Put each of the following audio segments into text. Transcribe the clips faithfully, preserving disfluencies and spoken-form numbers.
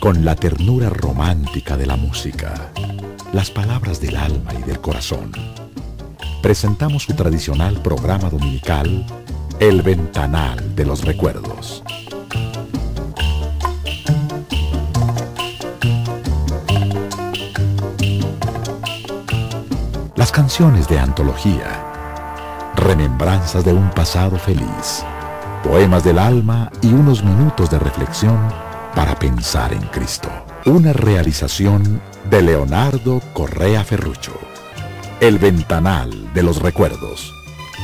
con la ternura romántica de la música, las palabras del alma y del corazón. Presentamos su tradicional programa dominical, El Ventanal de los Recuerdos. Las canciones de antología, remembranzas de un pasado feliz, poemas del alma y unos minutos de reflexión para pensar en Cristo. Una realización de Leonardo Correa Ferrucho. El Ventanal de los Recuerdos.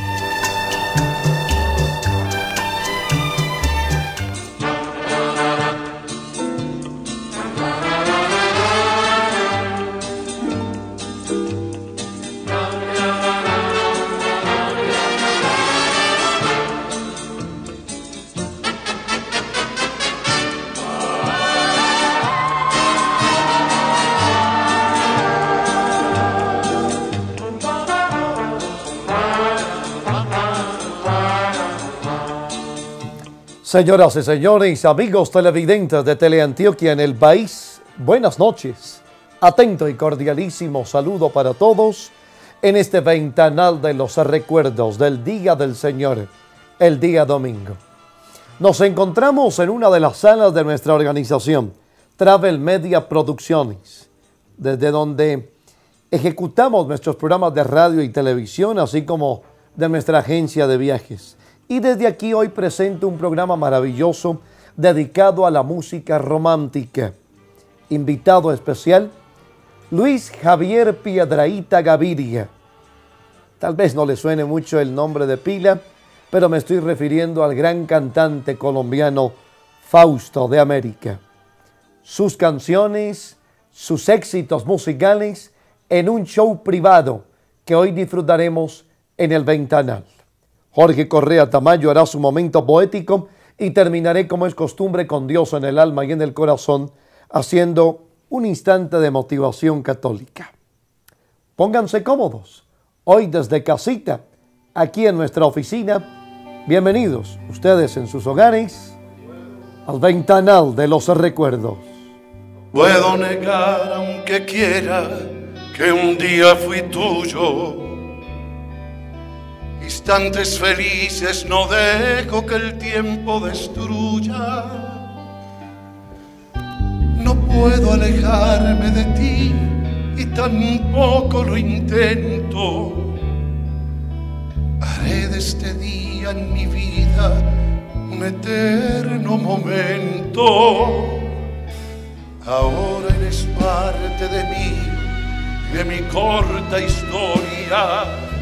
Señoras y señores, amigos televidentes de Teleantioquia en el país, buenas noches. Atento y cordialísimo saludo para todos en este ventanal de los recuerdos del Día del Señor, el día domingo. Nos encontramos en una de las salas de nuestra organización, Travel Media Producciones, desde donde ejecutamos nuestros programas de radio y televisión, así como de nuestra agencia de viajes. Y desde aquí hoy presento un programa maravilloso dedicado a la música romántica. Invitado especial, Luis Javier Piedrahíta Gaviria. Tal vez no le suene mucho el nombre de pila, pero me estoy refiriendo al gran cantante colombiano Fausto de América. Sus canciones, sus éxitos musicales en un show privado que hoy disfrutaremos en el Ventanal. Jorge Correa Tamayo hará su momento poético y terminaré, como es costumbre, con Dios en el alma y en el corazón, haciendo un instante de motivación católica. Pónganse cómodos. Hoy desde casita, aquí en nuestra oficina, bienvenidos ustedes en sus hogares al Ventanal de los Recuerdos. Puedo negar, aunque quiera, que un día fui tuyo. Instantes felices no dejo que el tiempo destruya. No puedo alejarme de ti y tampoco lo intento. Haré de este día en mi vida un eterno momento. Ahora eres parte de mí, de mi corta historia.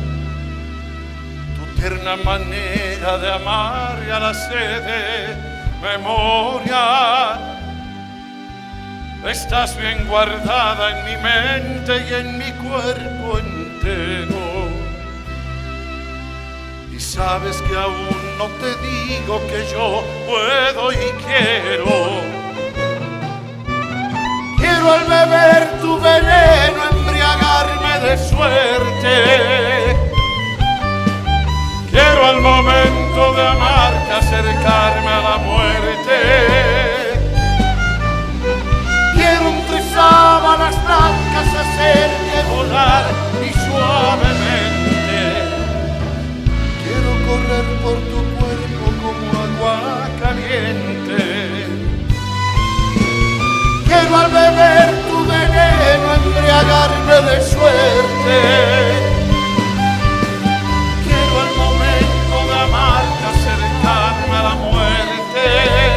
Eterna manera de amar y a la sede memoria. Estás bien guardada en mi mente y en mi cuerpo entero. Y sabes que aún no te digo que yo puedo y quiero. Quiero al beber tu veneno embriagarme de suerte. Quiero al momento de amarte acercarme a la muerte. Quiero entre sábanas blancas hacerte volar y suavemente. Quiero correr por tu cuerpo como agua caliente. Quiero al beber tu veneno embriagarme de suerte. Acercarme a la muerte.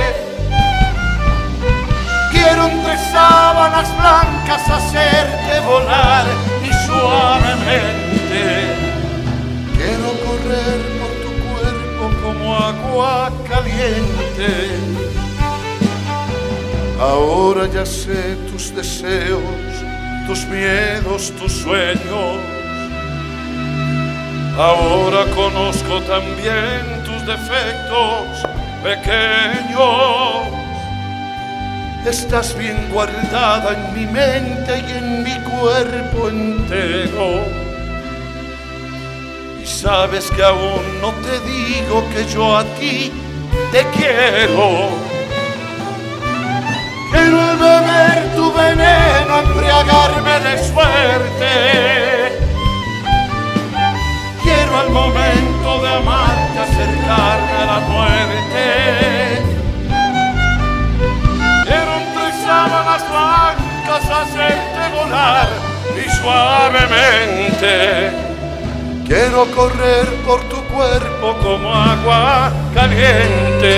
Quiero entre sábanas blancas hacerte volar y suavemente. Quiero correr por tu cuerpo como agua caliente. Ahora ya sé tus deseos, tus miedos, tus sueños. Ahora conozco también tus defectos pequeños. Estás bien guardada en mi mente y en mi cuerpo entero. Y sabes que aún no te digo que yo a ti te quiero. Quiero el tiene suerte. Quiero al momento de amarte acercarme a la muerte. Quiero entre sábanas blancas hacerte volar y suavemente. Quiero correr por tu cuerpo como agua caliente.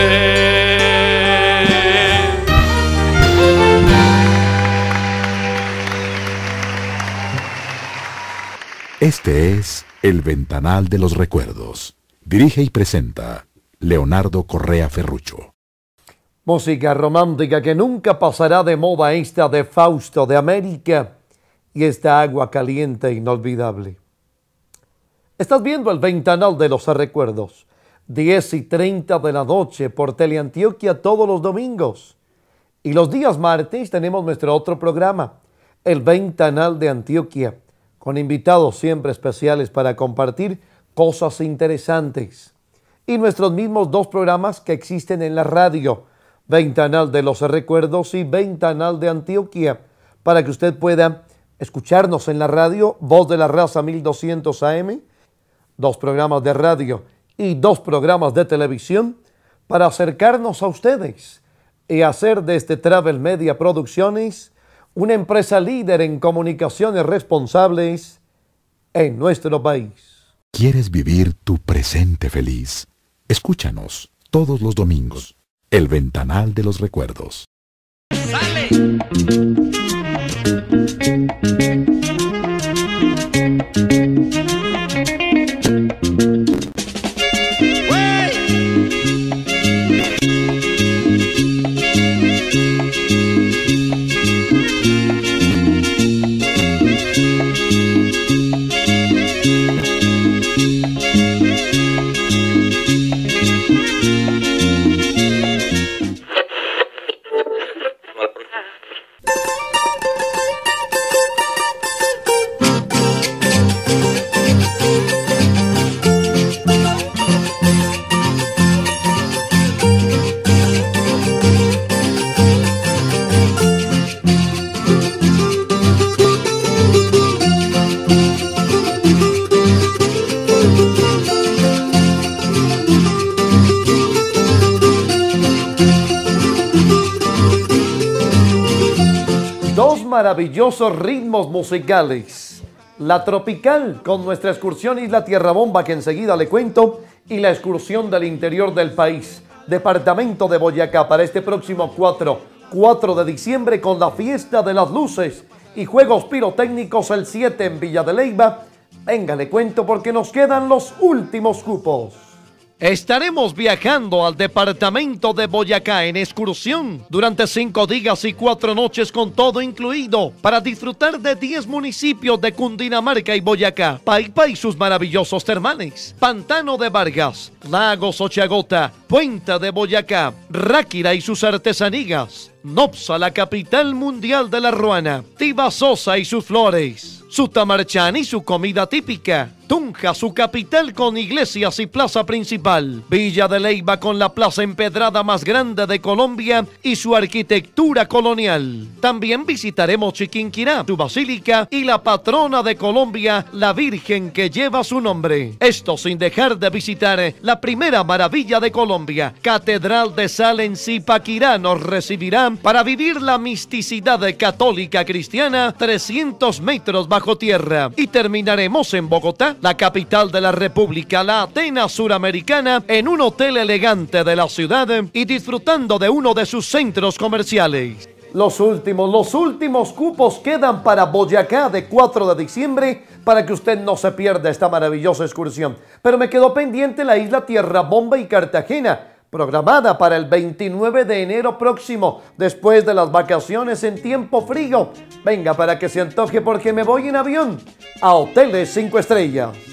Este es El Ventanal de los Recuerdos. Dirige y presenta Leonardo Correa Ferrucho. Música romántica que nunca pasará de moda, esta de Fausto de América y esta agua caliente inolvidable. Estás viendo El Ventanal de los Recuerdos, diez y treinta de la noche por Teleantioquia todos los domingos. Y los días martes tenemos nuestro otro programa, El Ventanal de Antioquia, con invitados siempre especiales para compartir cosas interesantes. Y nuestros mismos dos programas que existen en la radio, Ventanal de los Recuerdos y Ventanal de Antioquia, para que usted pueda escucharnos en la radio, Voz de la Raza mil doscientos A M, dos programas de radio y dos programas de televisión, para acercarnos a ustedes y hacer de este Travel Media Producciones una empresa líder en comunicaciones responsables en nuestro país. ¿Quieres vivir tu presente feliz? Escúchanos todos los domingos. El Ventanal de los Recuerdos. ¡Sale! Maravillosos ritmos musicales. La tropical con nuestra excursión Isla Tierra Bomba, que enseguida le cuento, y la excursión del interior del país, departamento de Boyacá, para este próximo cuatro de diciembre, con la fiesta de las luces y juegos pirotécnicos el siete en Villa de Leyva. Venga, le cuento porque nos quedan los últimos cupos. Estaremos viajando al departamento de Boyacá en excursión durante cinco días y cuatro noches con todo incluido, para disfrutar de diez municipios de Cundinamarca y Boyacá, Paipa y sus maravillosos termales, Pantano de Vargas, Lagos Ochagota, Puente de Boyacá, Ráquira y sus artesanías, Nopsa, la capital mundial de la ruana, Tibasosa y sus flores, Sutamarchán y su comida típica, Tunja, su capital con iglesias y plaza principal, Villa de Leyva con la plaza empedrada más grande de Colombia y su arquitectura colonial. También visitaremos Chiquinquirá, su basílica y la patrona de Colombia, la Virgen que lleva su nombre. Esto sin dejar de visitar la primera maravilla de Colombia, Catedral de Sal en Zipaquirá, nos recibirá para vivir la misticidad católica cristiana trescientos metros bajo tierra. Y terminaremos en Bogotá, la capital de la República, la Atenas suramericana, en un hotel elegante de la ciudad y disfrutando de uno de sus centros comerciales. Los últimos, los últimos cupos quedan para Boyacá de cuatro de diciembre, para que usted no se pierda esta maravillosa excursión. Pero me quedó pendiente la isla Tierra Bomba y Cartagena, programada para el veintinueve de enero próximo, después de las vacaciones en tiempo frío. Venga, para que se antoje, porque me voy en avión a hoteles cinco estrellas.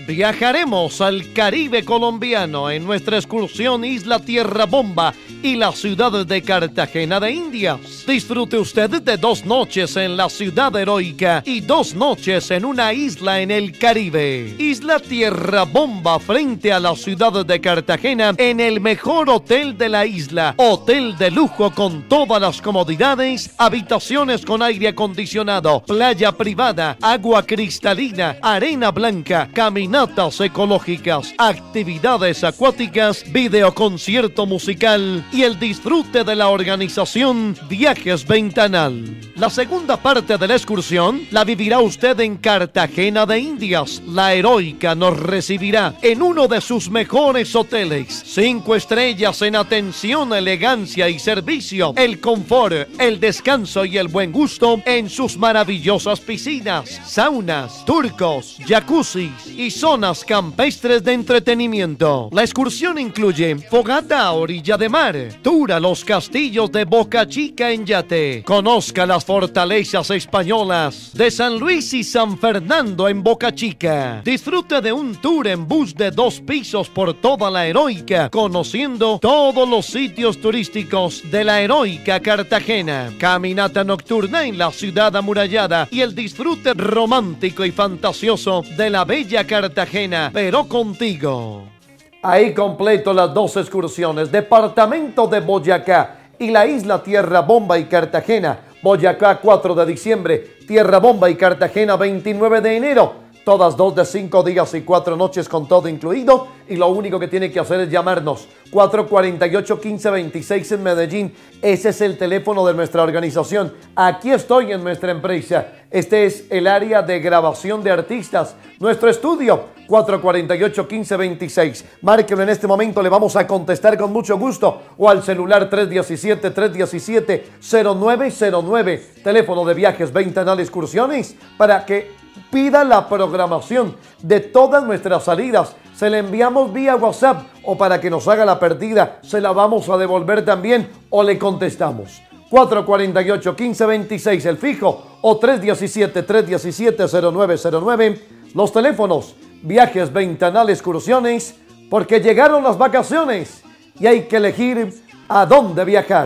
Viajaremos al Caribe colombiano en nuestra excursión Isla Tierra Bomba y la ciudad de Cartagena de Indias. Disfrute usted de dos noches en la ciudad heroica y dos noches en una isla en el Caribe. Isla Tierra Bomba frente a la ciudad de Cartagena en el mejor hotel de la isla. Hotel de lujo con todas las comodidades, habitaciones con aire acondicionado, playa privada, agua cristalina, arena blanca, caminatas ecológicas, actividades acuáticas, videoconcierto musical y el disfrute de la organización Viajes Ventanal. La segunda parte de la excursión la vivirá usted en Cartagena de Indias. La heroica nos recibirá en uno de sus mejores hoteles. Cinco estrellas en atención, elegancia y servicio. El confort, el descanso y el buen gusto en sus maravillosas piscinas, saunas, turcos, jacuzzis y zonas campestres de entretenimiento. La excursión incluye fogata a orilla de mar, tour a los castillos de Boca Chica en yate, conozca las fortalezas españolas de San Luis y San Fernando en Boca Chica, disfrute de un tour en bus de dos pisos por toda la heroica, conociendo todos los sitios turísticos de la heroica Cartagena, caminata nocturna en la ciudad amurallada y el disfrute romántico y fantasioso de la bella Cartagena, pero contigo. Ahí completo las dos excursiones, departamento de Boyacá y la isla Tierra Bomba y Cartagena. Boyacá cuatro de diciembre, Tierra Bomba y Cartagena veintinueve de enero. Todas dos de cinco días y cuatro noches con todo incluido. Y lo único que tiene que hacer es llamarnos cuatro cuatro ocho, uno cinco dos seis en Medellín. Ese es el teléfono de nuestra organización. Aquí estoy en nuestra empresa. Este es el área de grabación de artistas. Nuestro estudio, cuatro cuatro ocho, uno cinco dos seis. Márquelo en este momento, le vamos a contestar con mucho gusto. O al celular tres uno siete, tres uno siete, cero nueve cero nueve. Teléfono de Viajes Ventanal Excursiones para que pida la programación de todas nuestras salidas. Se la enviamos vía WhatsApp o para que nos haga la perdida, se la vamos a devolver también o le contestamos. cuatro cuatro ocho, uno cinco dos seis el fijo o tres uno siete, tres uno siete, cero nueve cero nueve. Los teléfonos Viajes Ventanal Excursiones, porque llegaron las vacaciones y hay que elegir a dónde viajar.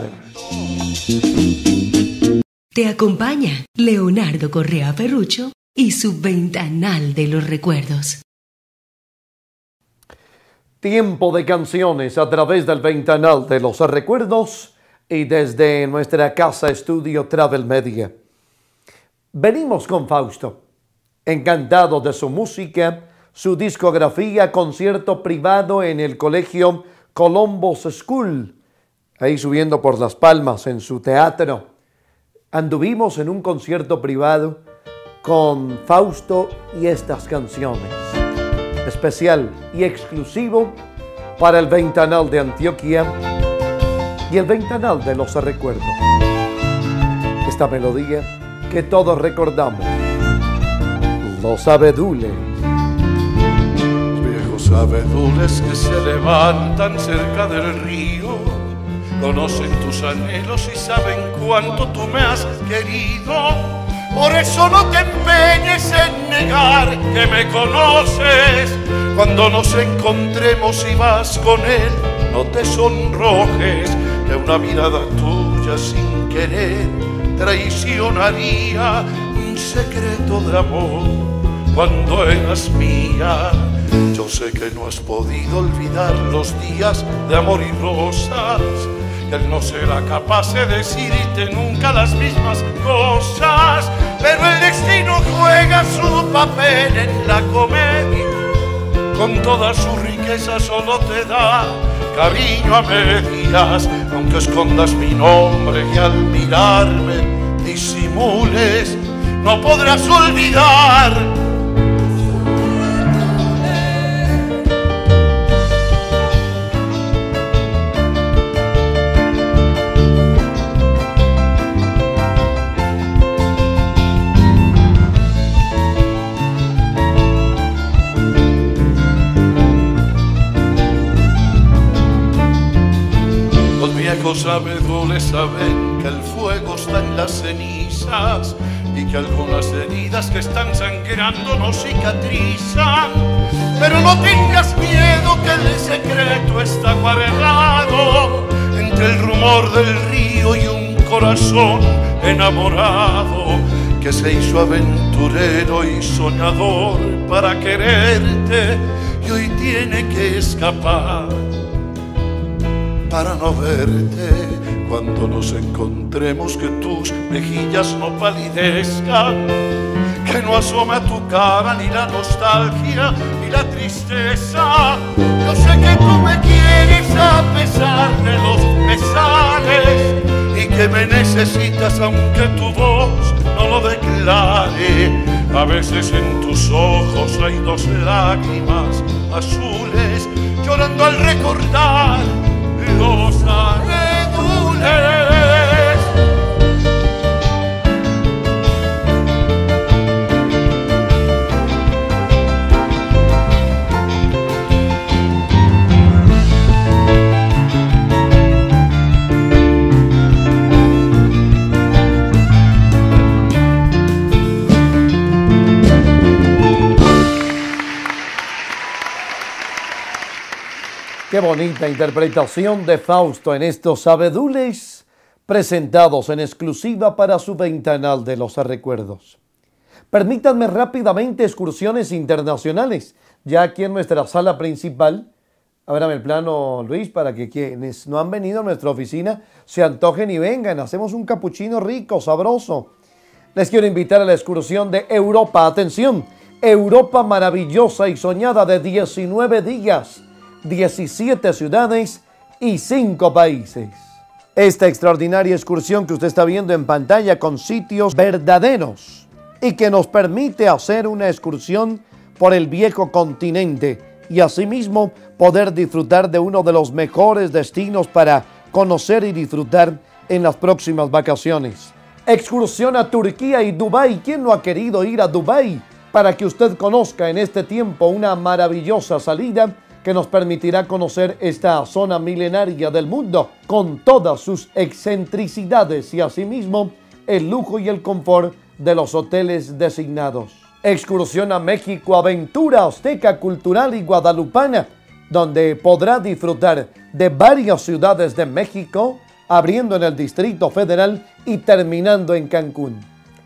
Te acompaña Leonardo Correa Ferruccio y su Ventanal de los Recuerdos. Tiempo de canciones a través del Ventanal de los Recuerdos y desde nuestra casa estudio Travel Media. Venimos con Fausto, encantado de su música, su discografía, concierto privado en el colegio Columbus School, ahí subiendo por Las Palmas en su teatro. Anduvimos en un concierto privado con Fausto y estas canciones, especial y exclusivo para el Ventanal de Antioquia y el Ventanal de los Recuerdos. Esta melodía que todos recordamos, los abedules. Los viejos abedules que se levantan cerca del río conocen tus anhelos y saben cuánto tú me has querido. Por eso no te empeñes en negar que me conoces. Cuando nos encontremos y vas con él, no te sonrojes, que una mirada tuya sin querer traicionaría un secreto de amor cuando eras mía. Yo sé que no has podido olvidar los días de amor y rosas, que él no será capaz de decirte nunca las mismas cosas, pero el destino juega su papel en la comedia. Con toda su riqueza solo te da cariño a medias, aunque escondas mi nombre y al mirarme disimules, no podrás olvidar. Los abedules saben que el fuego está en las cenizas y que algunas heridas que están sangrando no cicatrizan. Pero no tengas miedo, que el secreto está guardado entre el rumor del río y un corazón enamorado que se hizo aventurero y soñador para quererte, y hoy tiene que escapar para no verte. Cuando nos encontremos, que tus mejillas no palidezcan, que no asome a tu cara ni la nostalgia ni la tristeza. Yo sé que tú me quieres a pesar de los pesares, y que me necesitas aunque tu voz no lo declare. A veces en tus ojos hay dos lágrimas azules, llorando al recordar los aredules. Qué bonita interpretación de Fausto en estos abedules presentados en exclusiva para su ventanal de los recuerdos. Permítanme rápidamente excursiones internacionales, ya aquí en nuestra sala principal. Ábrame el plano, Luis, para que quienes no han venido a nuestra oficina se antojen y vengan. Hacemos un capuchino rico, sabroso. Les quiero invitar a la excursión de Europa. Atención, Europa maravillosa y soñada de diecinueve días. diecisiete ciudades y cinco países. Esta extraordinaria excursión que usted está viendo en pantalla con sitios verdaderos y que nos permite hacer una excursión por el viejo continente y asimismo poder disfrutar de uno de los mejores destinos para conocer y disfrutar en las próximas vacaciones. Excursión a Turquía y Dubái. ¿Quién no ha querido ir a Dubái? Para que usted conozca en este tiempo una maravillosa salida que nos permitirá conocer esta zona milenaria del mundo con todas sus excentricidades y asimismo el lujo y el confort de los hoteles designados. Excursión a México, aventura azteca, cultural y guadalupana, donde podrá disfrutar de varias ciudades de México, abriendo en el Distrito Federal y terminando en Cancún.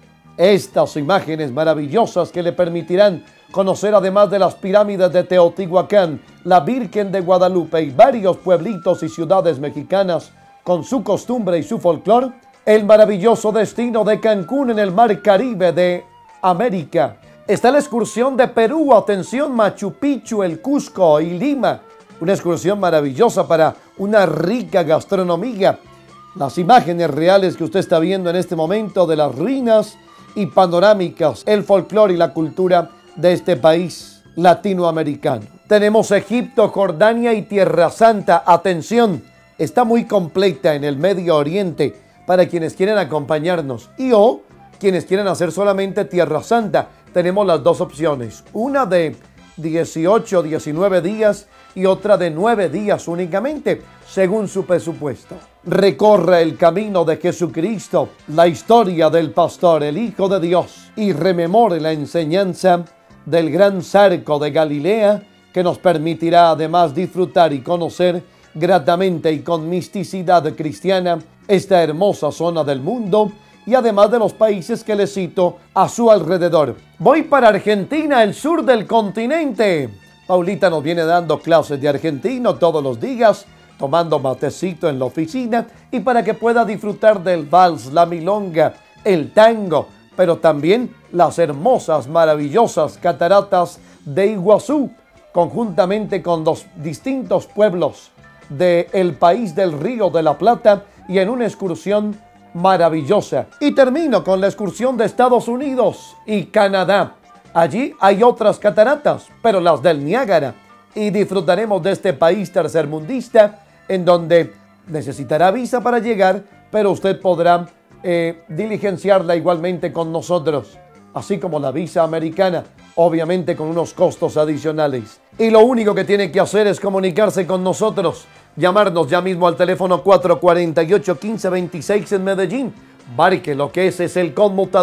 Estas imágenes maravillosas que le permitirán conocer, además de las pirámides de Teotihuacán, la Virgen de Guadalupe y varios pueblitos y ciudades mexicanas con su costumbre y su folclore, el maravilloso destino de Cancún en el Mar Caribe de América. Está la excursión de Perú, atención, Machu Picchu, el Cusco y Lima, una excursión maravillosa para una rica gastronomía. Las imágenes reales que usted está viendo en este momento de las ruinas y panorámicas, el folclore y la cultura de este país latinoamericano. Tenemos Egipto, Jordania y Tierra Santa. Atención, está muy completa en el Medio Oriente para quienes quieren acompañarnos y o quienes quieren hacer solamente Tierra Santa. Tenemos las dos opciones, una de dieciocho, diecinueve días y otra de nueve días únicamente, según su presupuesto. Recorra el camino de Jesucristo, la historia del pastor, el Hijo de Dios, y rememore la enseñanza del gran Zarco de Galilea, que nos permitirá además disfrutar y conocer gratamente y con misticidad cristiana esta hermosa zona del mundo y además de los países que les cito a su alrededor. Voy para Argentina, el sur del continente. Paulita nos viene dando clases de argentino todos los días, tomando matecito en la oficina y para que pueda disfrutar del vals, la milonga, el tango, pero también las hermosas, maravillosas cataratas de Iguazú, conjuntamente con los distintos pueblos del país del Río de la Plata y en una excursión maravillosa. Y termino con la excursión de Estados Unidos y Canadá. Allí hay otras cataratas, pero las del Niágara, y disfrutaremos de este país tercermundista en donde necesitará visa para llegar, pero usted podrá eh, diligenciarla igualmente con nosotros, así como la visa americana, obviamente con unos costos adicionales. Y lo único que tiene que hacer es comunicarse con nosotros, llamarnos ya mismo al teléfono cuatro cuatro ocho, uno cinco dos seis en Medellín. Marque lo que es, es el conmutador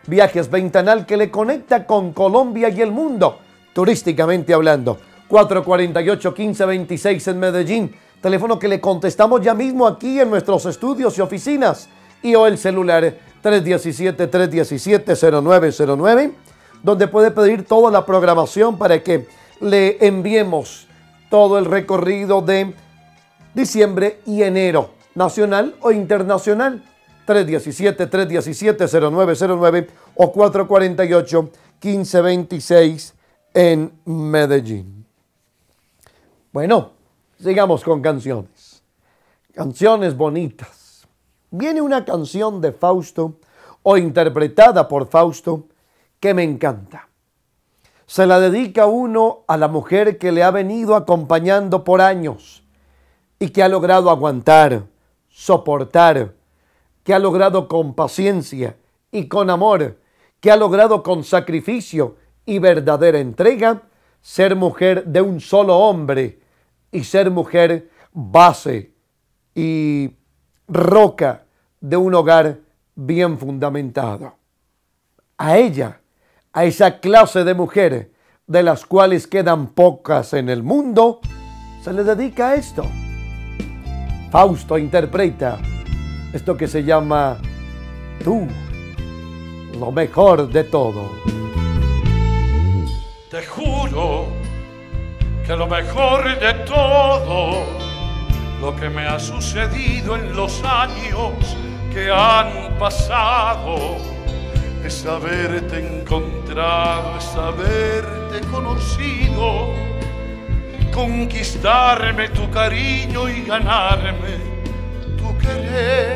Viajes Ventanal, que le conecta con Colombia y el mundo, turísticamente hablando. cuatro cuatro ocho, uno cinco dos seis en Medellín. Teléfono que le contestamos ya mismo aquí en nuestros estudios y oficinas. Y o el celular tres uno siete, tres uno siete, cero nueve cero nueve, donde puede pedir toda la programación para que le enviemos todo el recorrido de diciembre y enero, nacional o internacional. tres uno siete, tres uno siete, cero nueve cero nueve o cuatro cuatro ocho, uno cinco dos seis en Medellín. Bueno, sigamos con canciones. Canciones bonitas. Viene una canción de Fausto o interpretada por Fausto que me encanta. Se la dedica uno a la mujer que le ha venido acompañando por años y que ha logrado aguantar, soportar, que ha logrado con paciencia y con amor, que ha logrado con sacrificio y verdadera entrega ser mujer de un solo hombre y ser mujer base y roca de un hogar bien fundamentado. A ella, a esa clase de mujeres de las cuales quedan pocas en el mundo, se le dedica esto. Fausto interpreta esto que se llama Tú, lo mejor de todo. Te juro que lo mejor de todo, lo que me ha sucedido en los años que han pasado, es haberte encontrado, es haberte conocido, conquistarme tu cariño y ganarme tu querer.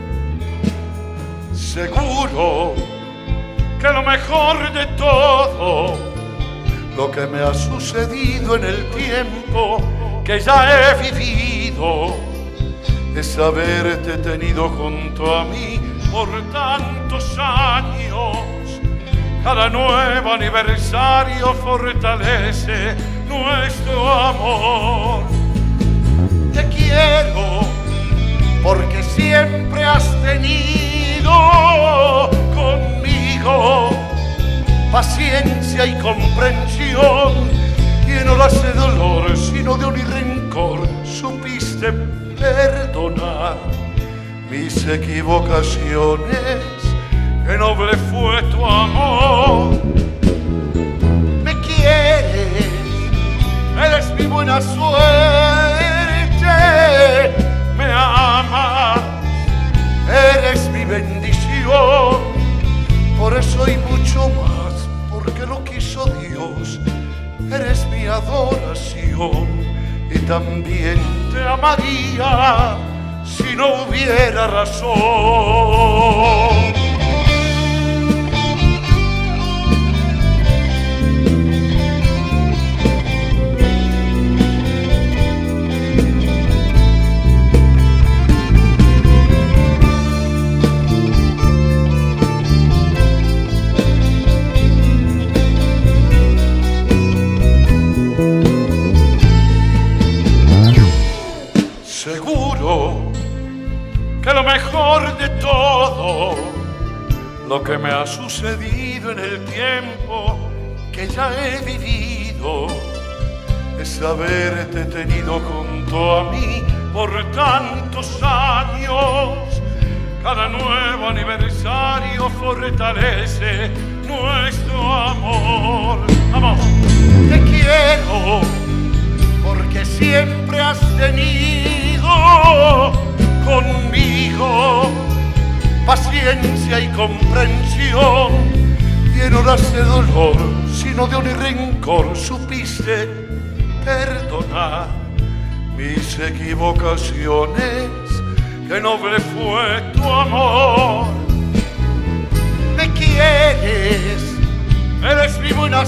Seguro que lo mejor de todo, lo que me ha sucedido en el tiempo que ya he vivido, es haberte tenido junto a mí por tantos años. Cada nuevo aniversario fortalece nuestro amor. Te quiero porque siempre has tenido conmigo paciencia y comprensión, que no la hace dolor sino de un rencor. Supiste perdonar mis equivocaciones, qué noble fue tu amor. Me quieres, eres mi buena suerte, me amas, eres mi bendición. Por eso y mucho más, porque lo quiso Dios, eres mi adoración. Y también te amaría si no hubiera razón. Que lo mejor de todo, lo que me ha sucedido en el tiempo que ya he vivido, es haberte tenido junto a mí por tantos años. Cada nuevo aniversario fortalece nuestro amor. Vamos. Te quiero porque siempre has tenido conmigo paciencia y comprensión, que no hace dolor sino de un rencor. Supiste perdonar mis equivocaciones, qué noble fue tu amor. Me quieres, eres mi buena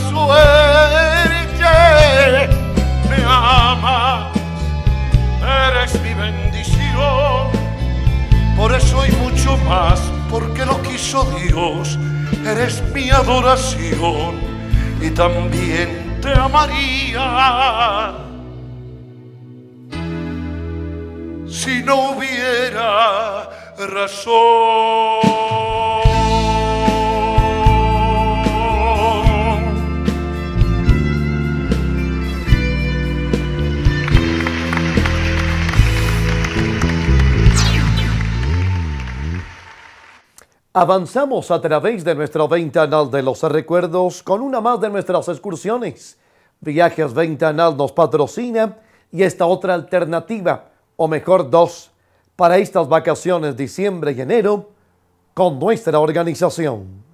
suerte, me amas, eres mi bendición. Por eso y mucho más, porque lo quiso Dios, eres mi adoración. Y también te amaría si no hubiera razón. Avanzamos a través de nuestro Ventanal de los Recuerdos con una más de nuestras excursiones. Viajes Ventanal nos patrocina y esta otra alternativa, o mejor dos, para estas vacaciones diciembre y enero con nuestra organización.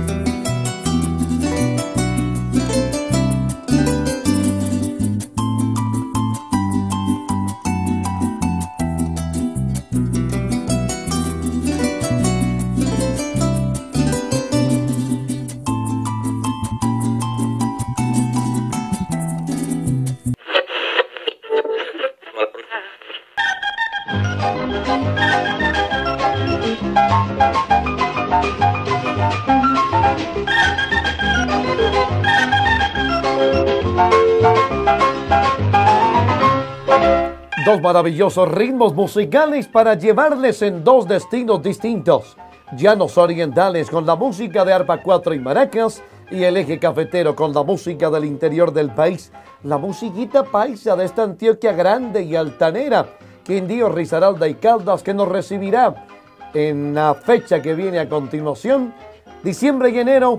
Dos maravillosos ritmos musicales para llevarles en dos destinos distintos. Llanos orientales con la música de arpa cuatro y maracas y el eje cafetero con la música del interior del país. La musiquita paisa de esta Antioquia grande y altanera. Quindío, Risaralda y Caldas, que nos recibirá en la fecha que viene a continuación, diciembre y enero,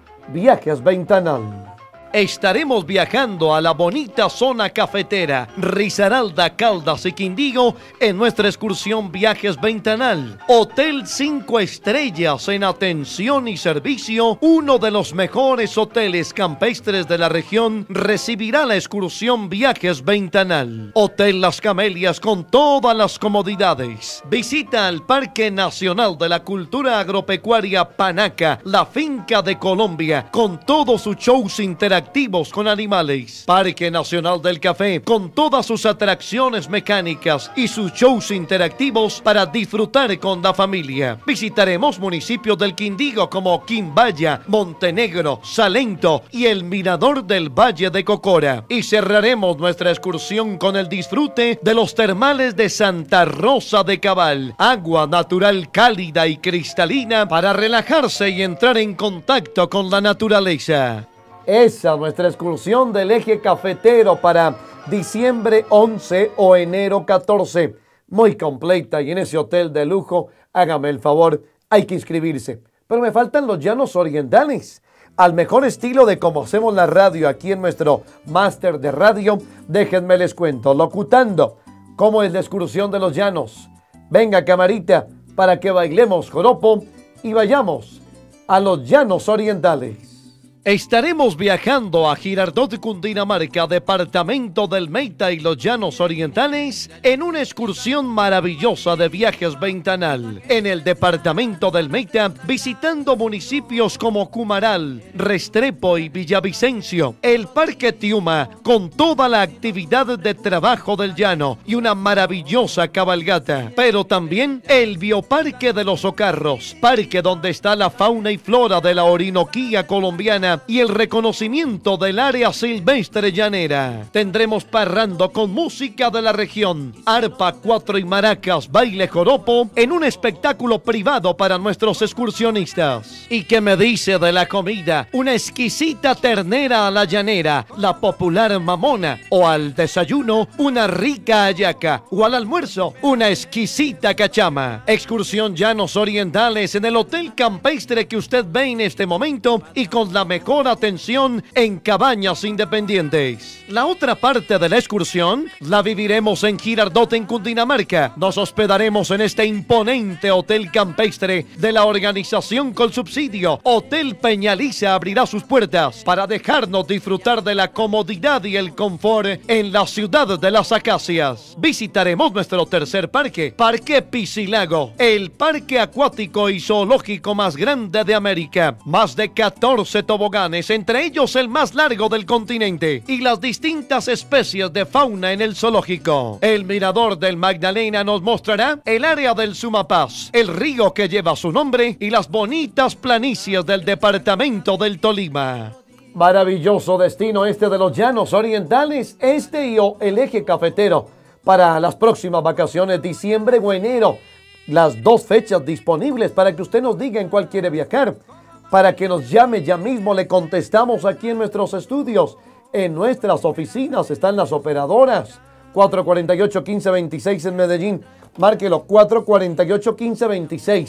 Viajes Ventanal. Estaremos viajando a la bonita zona cafetera, Risaralda, Caldas y Quindío en nuestra excursión Viajes Ventanal. Hotel cinco estrellas en atención y servicio, uno de los mejores hoteles campestres de la región, recibirá la excursión Viajes Ventanal. Hotel Las Camelias con todas las comodidades. Visita al Parque Nacional de la Cultura Agropecuaria Panaca, la finca de Colombia, con todos sus shows interactivos con animales. Parque Nacional del Café, con todas sus atracciones mecánicas y sus shows interactivos para disfrutar con la familia. Visitaremos municipios del Quindío como Quimbaya, Montenegro, Salento y el Mirador del Valle de Cocora. Y cerraremos nuestra excursión con el disfrute de los termales de Santa Rosa de Cabal. Agua natural cálida y cristalina para relajarse y entrar en contacto con la naturaleza. Esa nuestra excursión del eje cafetero para diciembre once o enero catorce. Muy completa y en ese hotel de lujo, hágame el favor, hay que inscribirse. Pero me faltan los llanos orientales. Al mejor estilo de cómo hacemos la radio aquí en nuestro máster de radio, déjenme les cuento, locutando, cómo es la excursión de los llanos. Venga, camarita, para que bailemos joropo y vayamos a los llanos orientales. Estaremos viajando a Girardot, Cundinamarca, departamento del Meita y los Llanos Orientales, en una excursión maravillosa de Viajes Ventanal. En el departamento del Meita, visitando municipios como Cumaral, Restrepo y Villavicencio, el Parque Tiuma, con toda la actividad de trabajo del llano y una maravillosa cabalgata. Pero también el Bioparque de los Ocarros, parque donde está la fauna y flora de la Orinoquía colombiana y el reconocimiento del área silvestre llanera. Tendremos parrando con música de la región, arpa, cuatro y maracas, baile joropo, en un espectáculo privado para nuestros excursionistas. ¿Y qué me dice de la comida? Una exquisita ternera a la llanera, la popular mamona, o al desayuno, una rica hallaca, o al almuerzo, una exquisita cachama. Excursión Llanos Orientales en el Hotel Campestre que usted ve en este momento y con la mejor atención en cabañas independientes. La otra parte de la excursión la viviremos en Girardot, en Cundinamarca. Nos hospedaremos en este imponente hotel campestre de la organización con subsidio. Hotel Peñaliza abrirá sus puertas para dejarnos disfrutar de la comodidad y el confort en la ciudad de las acacias. Visitaremos nuestro tercer parque, Parque Piscilago, el parque acuático y zoológico más grande de América. Más de catorce toboganes, entre ellos el más largo del continente, y las distintas especies de fauna en el zoológico. El Mirador del Magdalena nos mostrará el área del Sumapaz, el río que lleva su nombre y las bonitas planicies del departamento del Tolima. Maravilloso destino este de los Llanos Orientales, este y o el eje cafetero para las próximas vacaciones, diciembre o enero. Las dos fechas disponibles para que usted nos diga en cuál quiere viajar. Para que nos llame ya mismo, le contestamos aquí en nuestros estudios. En nuestras oficinas están las operadoras. cuatro cuatro ocho, uno cinco dos seis en Medellín. Márquelo, cuatro cuatro ocho, uno cinco dos seis.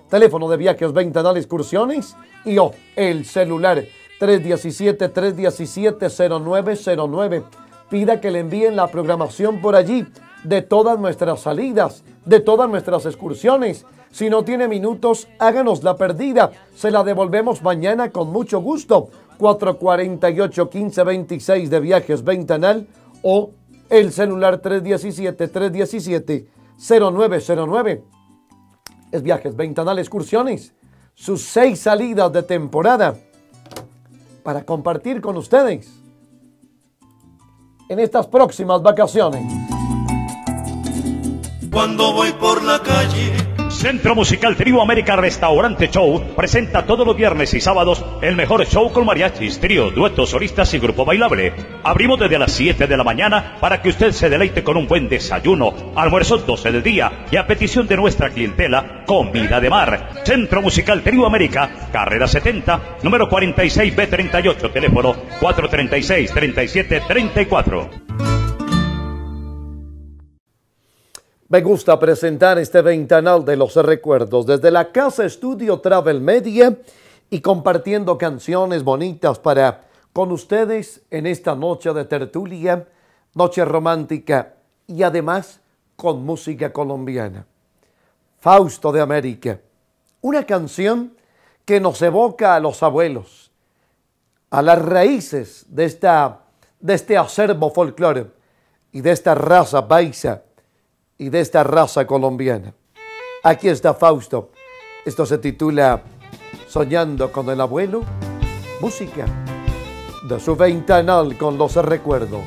teléfono de Viajes Ventanal Excursiones, y o el celular tres uno siete, tres uno siete, cero nueve cero nueve. Pida que le envíen la programación por allí de todas nuestras salidas, de todas nuestras excursiones. Si no tiene minutos, háganos la perdida. Se la devolvemos mañana con mucho gusto. cuatro cuatro ocho, uno cinco dos seis de Viajes Ventanal o el celular tres uno siete, tres uno siete, cero nueve cero nueve. Es Viajes Ventanal Excursiones, sus seis salidas de temporada para compartir con ustedes en estas próximas vacaciones. Cuando voy por la calle, Centro Musical Trío América Restaurante Show presenta todos los viernes y sábados el mejor show con mariachis, trío, duetos, solistas y grupo bailable. Abrimos desde las siete de la mañana para que usted se deleite con un buen desayuno, almuerzo doce del día y a petición de nuestra clientela, comida de mar. Centro Musical Trío América, carrera setenta, número cuarenta y seis B treinta y ocho, teléfono cuatro treinta y seis, treinta y siete treinta y cuatro. Me gusta presentar este ventanal de los recuerdos desde la Casa Estudio Travel Media y compartiendo canciones bonitas para con ustedes en esta noche de tertulia, noche romántica y además con música colombiana. Fausto de América, una canción que nos evoca a los abuelos, a las raíces de, esta, de este acervo folclore y de esta raza paisa y de esta raza colombiana. Aquí está Fausto. Esto se titula Soñando con el abuelo. Música de su ventanal con los recuerdos.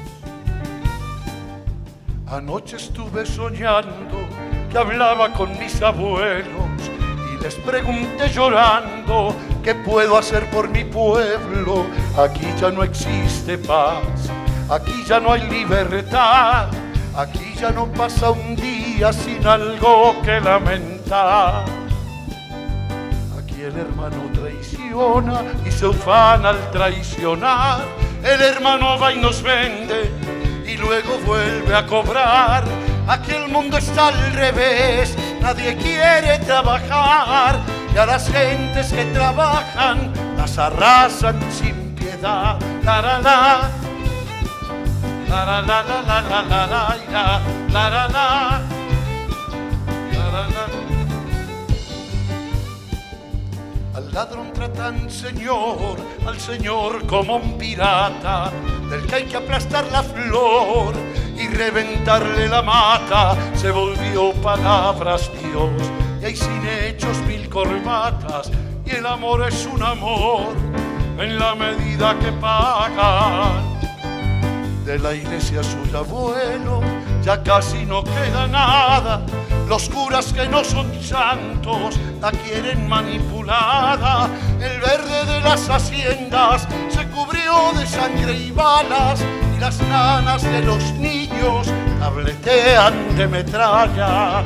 anoche estuve soñando que hablaba con mis abuelos y les pregunté llorando qué puedo hacer por mi pueblo. Aquí ya no existe paz, aquí ya no hay libertad. Aquí ya no pasa un día sin algo que lamentar. Aquí el hermano traiciona y se ufana al traicionar. El hermano va y nos vende y luego vuelve a cobrar. Aquí el mundo está al revés, nadie quiere trabajar. Y a las gentes que trabajan las arrasan sin piedad. La, la, la. La la la la la la la la la la la la. Al ladrón tratan, Señor, al Señor como un pirata, del que hay que aplastar la flor y reventarle la mata. Se volvió palabras Dios y hay sin hechos mil corbatas. Y el amor es un amor en la medida que pagan. De la iglesia sus abuelos ya casi no queda nada. Los curas que no son santos la quieren manipulada. El verde de las haciendas se cubrió de sangre y balas, y las nanas de los niños tabletean de metralla.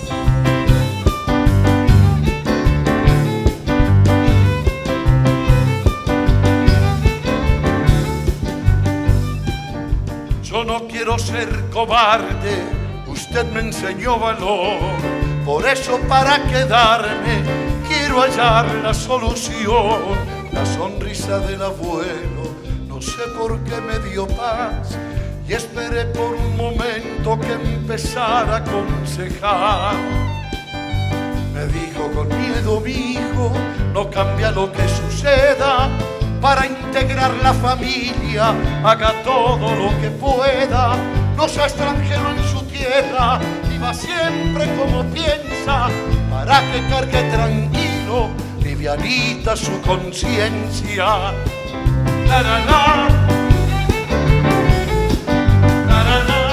Yo no quiero ser cobarde, usted me enseñó valor. Por eso para quedarme quiero hallar la solución. La sonrisa del abuelo, no sé por qué me dio paz. Y esperé por un momento que empezara a aconsejar. Me dijo con miedo, mi hijo, no cambia lo que suceda. Para integrar la familia, haga todo lo que pueda. No sea extranjero en su tierra, viva siempre como piensa, para que cargue tranquilo, livianita su conciencia. La, la, la. La, la, la.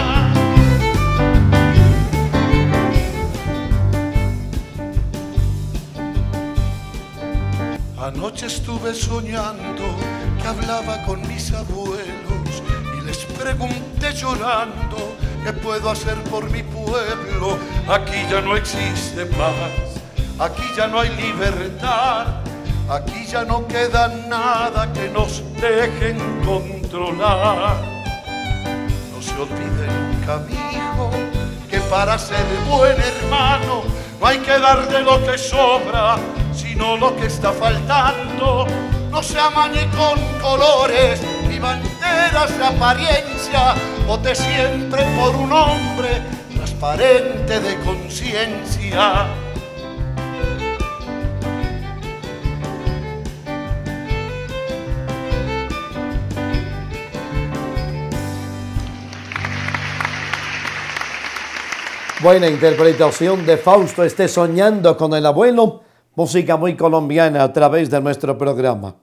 Anoche estuve soñando que hablaba con mis abuelos y les pregunté llorando qué puedo hacer por mi pueblo. Aquí ya no existe paz, aquí ya no hay libertad, aquí ya no queda nada que nos dejen controlar. No se olvide nunca, mi hijo, que para ser buen hermano No hay que dar de lo que sobra, sino lo que está faltando. No se amañe con colores ni banderas de apariencia. Vote siempre por un hombre transparente de conciencia. Buena interpretación de Fausto, Esté soñando con el abuelo, música muy colombiana a través de nuestro programa.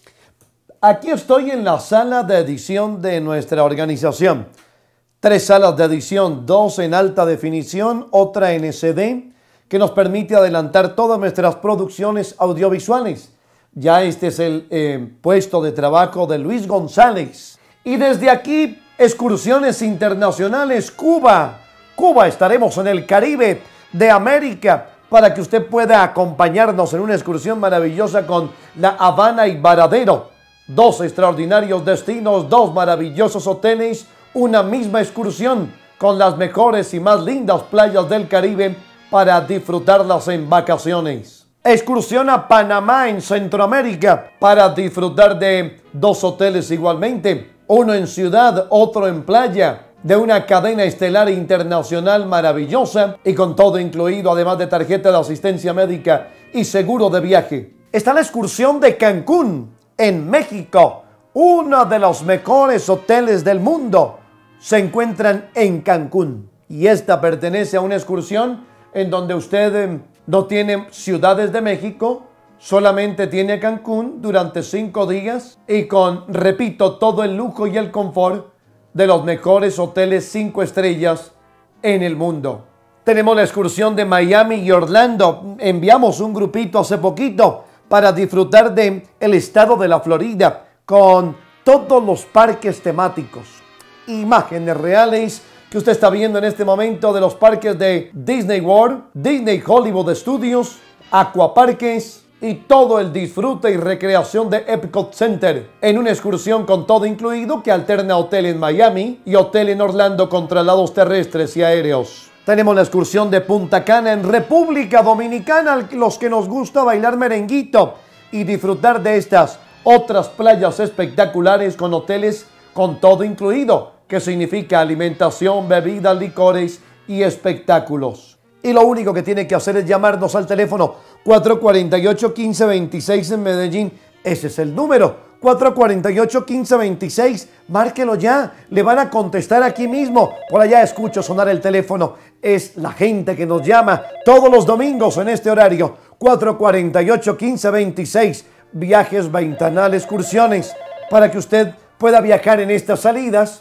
Aquí estoy en la sala de edición de nuestra organización. Tres salas de edición, dos en alta definición, otra en S D, que nos permite adelantar todas nuestras producciones audiovisuales. Ya este es el eh, puesto de trabajo de Luis González. Y desde aquí, excursiones internacionales, Cuba. Cuba, estaremos en el Caribe de América para que usted pueda acompañarnos en una excursión maravillosa con La Habana y Varadero. Dos extraordinarios destinos, dos maravillosos hoteles, una misma excursión con las mejores y más lindas playas del Caribe para disfrutarlas en vacaciones. Excursión a Panamá en Centroamérica para disfrutar de dos hoteles igualmente, uno en ciudad, otro en playa, de una cadena estelar internacional maravillosa y con todo incluido, además de tarjeta de asistencia médica y seguro de viaje. Está la excursión de Cancún en México. Uno de los mejores hoteles del mundo se encuentran en Cancún. Y esta pertenece a una excursión en donde usted eh, no tiene ciudades de México, solamente tiene Cancún durante cinco días y con, repito, todo el lujo y el confort de los mejores hoteles cinco estrellas en el mundo. Tenemos la excursión de Miami y Orlando. Enviamos un grupito hace poquito para disfrutar de el estado de la Florida con todos los parques temáticos. Imágenes reales que usted está viendo en este momento de los parques de Disney World, Disney Hollywood Studios, Aquaparques y todo el disfrute y recreación de Epcot Center en una excursión con todo incluido que alterna hotel en Miami y hotel en Orlando con traslados terrestres y aéreos. Tenemos la excursión de Punta Cana en República Dominicana, los que nos gusta bailar merenguito y disfrutar de estas otras playas espectaculares con hoteles con todo incluido, que significa alimentación, bebidas, licores y espectáculos. Y lo único que tiene que hacer es llamarnos al teléfono cuatro cuatro ocho, uno cinco dos seis en Medellín. Ese es el número, cuatro cuatro ocho, uno cinco dos seis. Márquelo ya, le van a contestar aquí mismo. Por allá escucho sonar el teléfono. Es la gente que nos llama todos los domingos en este horario. cuatro cuatro ocho, uno cinco dos seis. Viajes Ventanal Excursiones, para que usted pueda viajar en estas salidas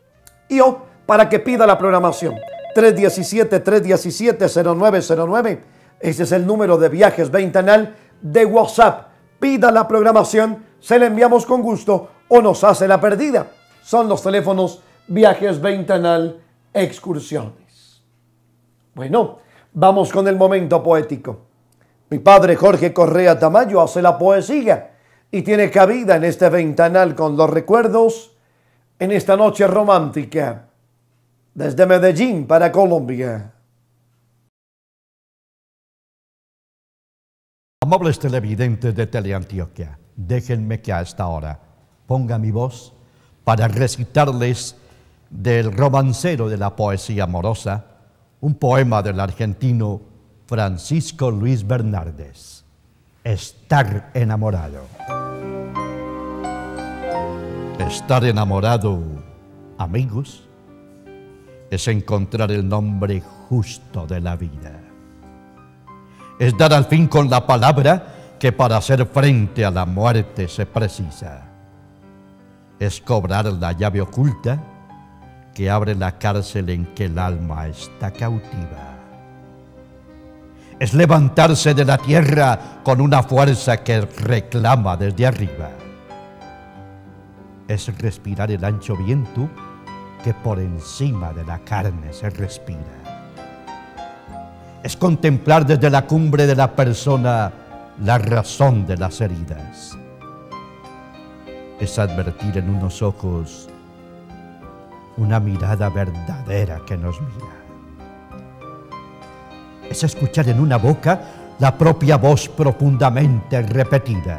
y o para que pida la programación. tres uno siete, tres uno siete, cero nueve cero nueve. Ese es el número de Viajes Ventanal de WhatsApp. Pida la programación, se la enviamos con gusto o nos hace la perdida. Son los teléfonos Viajes Ventanal Excursiones. Bueno, vamos con el momento poético. Mi padre Jorge Correa Tamayo hace la poesía y tiene cabida en este ventanal con los recuerdos en esta noche romántica. Desde Medellín para Colombia. Amables televidentes de Teleantioquia, déjenme que a esta hora ponga mi voz para recitarles del romancero de la poesía amorosa, un poema del argentino Francisco Luis Bernardes, Estar enamorado. Estar enamorado, amigos, es encontrar el nombre justo de la vida. Es dar al fin con la palabra que para hacer frente a la muerte se precisa. Es cobrar la llave oculta que abre la cárcel en que el alma está cautiva. Es levantarse de la tierra con una fuerza que reclama desde arriba. Es respirar el ancho viento que por encima de la carne se respira. Es contemplar desde la cumbre de la persona la razón de las heridas. Es advertir en unos ojos una mirada verdadera que nos mira. Es escuchar en una boca la propia voz profundamente repetida.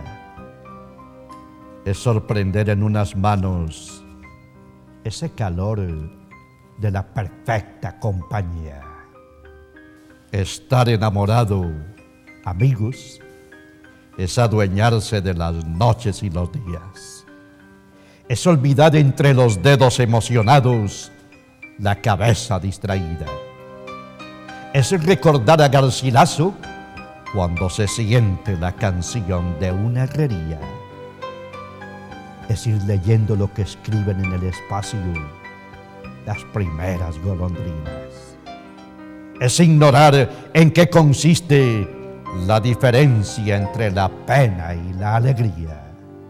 Es sorprender en unas manos ese calor de la perfecta compañía. Estar enamorado, amigos, es adueñarse de las noches y los días. Es olvidar entre los dedos emocionados la cabeza distraída. Es recordar a Garcilaso cuando se siente la canción de una herrería. Es ir leyendo lo que escriben en el espacio las primeras golondrinas. Es ignorar en qué consiste la diferencia entre la pena y la alegría.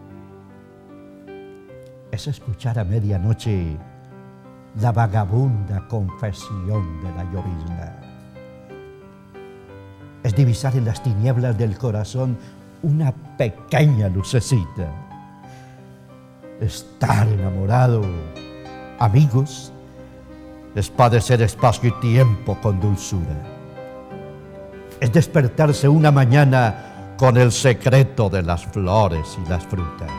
Es escuchar a medianoche la vagabunda confesión de la llovizna. Es divisar en las tinieblas del corazón una pequeña lucecita. Estar enamorado, amigos, es padecer espacio y tiempo con dulzura. Es despertarse una mañana con el secreto de las flores y las frutas.